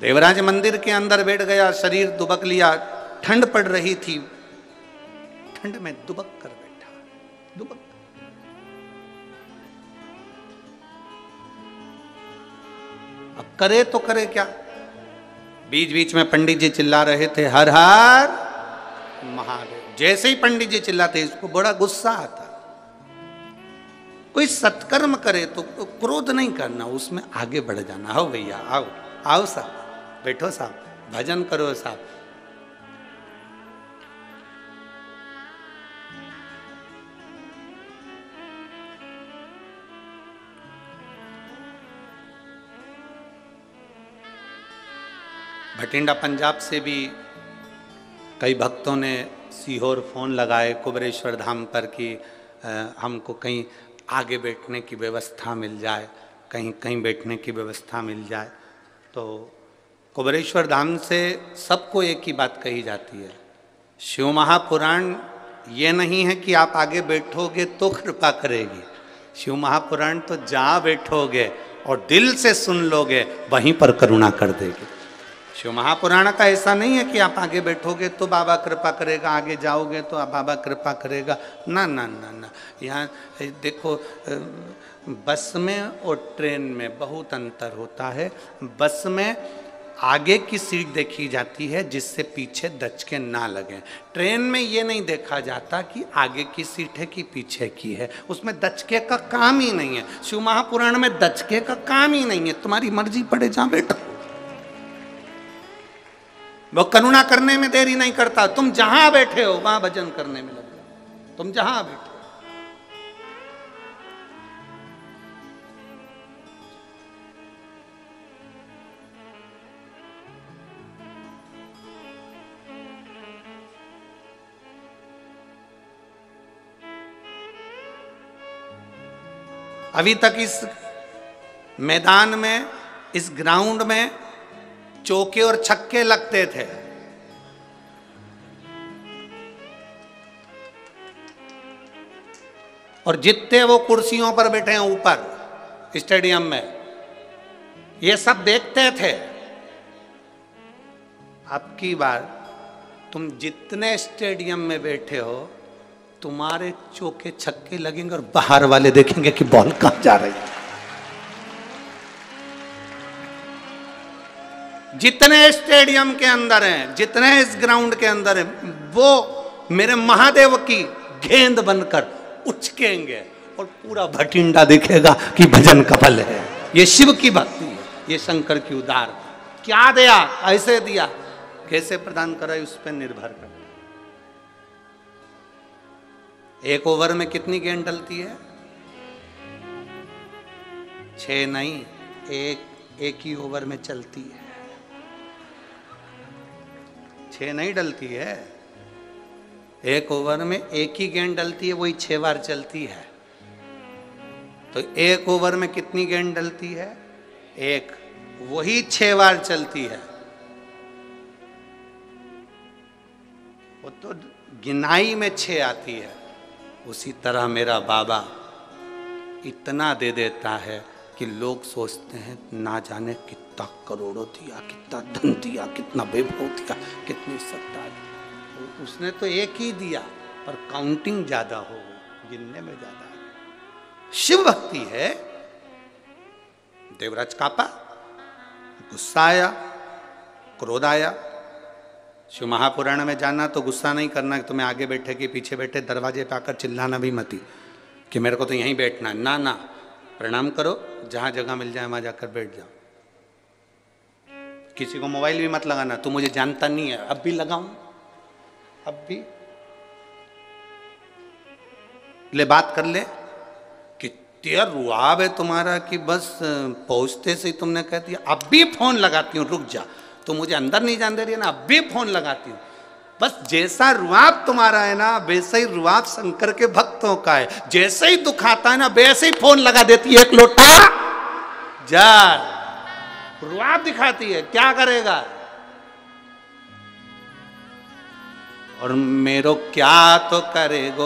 देवराज मंदिर के अंदर बैठ गया, शरीर दुबक लिया, ठंड पड़ रही थी, ठंड में दुबक कर बैठा, दुबक। अब करे तो करे क्या। बीच बीच में पंडित जी चिल्ला रहे थे हर हर महादेव। जैसे ही पंडित जी चिल्लाते इसको बड़ा गुस्सा आता। कोई सत्कर्म करे तो क्रोध नहीं करना, उसमें आगे बढ़ जाना। आओ भैया आओ, आओ साहब, बैठो साहब, भजन करो साहब। भटिंडा पंजाब से भी कई भक्तों ने सीहोर फोन लगाए कुबेरेश्वर धाम पर कि हमको कहीं आगे बैठने की व्यवस्था मिल जाए, कहीं कहीं बैठने की व्यवस्था मिल जाए। तो कुबेरेश्वर धाम से सबको एक ही बात कही जाती है, शिव महापुराण ये नहीं है कि आप आगे बैठोगे तो कृपा करेगी। शिव महापुराण तो जहाँ बैठोगे और दिल से सुन लोगे वहीं पर करुणा कर देगी। शिव महापुराण का ऐसा नहीं है कि आप आगे बैठोगे तो बाबा कृपा करेगा, आगे जाओगे तो बाबा कृपा करेगा। ना ना ना ना, यहाँ देखो बस में और ट्रेन में बहुत अंतर होता है। बस में आगे की सीट देखी जाती है जिससे पीछे दचके ना लगे। ट्रेन में ये नहीं देखा जाता कि आगे की सीट है कि पीछे की है, उसमें दचके का काम ही नहीं है। शिव महापुराण में दचके का काम ही नहीं है, तुम्हारी मर्जी पड़े जहाँ बैठो। वो करुणा करने में देरी नहीं करता, तुम जहां बैठे हो वहां भजन करने में लग जाओ, तुम जहां बैठे हो। अभी तक इस मैदान में, इस ग्राउंड में चौके और छक्के लगते थे। और जितने वो कुर्सियों पर बैठे हैं ऊपर स्टेडियम में, ये सब देखते थे। अब की बार तुम जितने स्टेडियम में बैठे हो, तुम्हारे चौके छक्के लगेंगे और बाहर वाले देखेंगे कि बॉल कहां जा रही है। जितने स्टेडियम के अंदर हैं, जितने इस ग्राउंड के अंदर हैं, वो मेरे महादेव की गेंद बनकर उछकेंगे और पूरा भटिंडा दिखेगा कि भजन कफल है। ये शिव की भक्ति है, ये शंकर की उदार। क्या दिया, ऐसे दिया, कैसे प्रदान करा उस पर निर्भर कर। एक ओवर में कितनी गेंद डलती है? 6 नहीं, एक ही ओवर में चलती है। 6 नहीं डलती है, एक ओवर में एक ही गेंद डलती है, वही 6 बार चलती है। तो एक ओवर में कितनी गेंद डलती है? एक, वही 6 बार चलती है। वो तो गिनाई में 6 आती है। उसी तरह मेरा बाबा इतना दे देता है कि लोग सोचते हैं ना जाने कितना करोड़ों दिया, कितना धन दिया, कितना वैभव दिया, कितनी सत्ता दी। उसने तो एक ही दिया, पर काउंटिंग ज्यादा हो गई, गिनने में ज्यादा है। शिव भक्ति है। देवराज कापा, गुस्सा आया, क्रोध आया। शिव महापुराण में जाना तो गुस्सा नहीं करना कि तुम्हें आगे बैठे कि पीछे बैठे, दरवाजे पे आकर चिल्लाना भी मती कि मेरे को तो यहीं बैठना है। ना ना, प्रणाम करो, जहां जगह मिल जाए वहां जाकर बैठ जाओ। किसी को मोबाइल भी मत लगाना, तू मुझे जानता नहीं है। अब भी लगाऊं, अब भी ले बात कर ले। कितना रुआब है तुम्हारा कि बस पहुंचते से ही तुमने कह दिया अब भी फोन लगाती हूँ, रुक जा, तो मुझे अंदर नहीं जान दे रही है ना, अब भी फोन लगाती हूँ। बस जैसा रुआब तुम्हारा है ना, वैसे ही रुआब शंकर के भक्तों का है। जैसे ही दुख आता है ना, वैसे ही फोन लगा देती है, एक लोटा जा, रुआब दिखाती है। क्या करेगा? और मेरो क्या तो करेगो।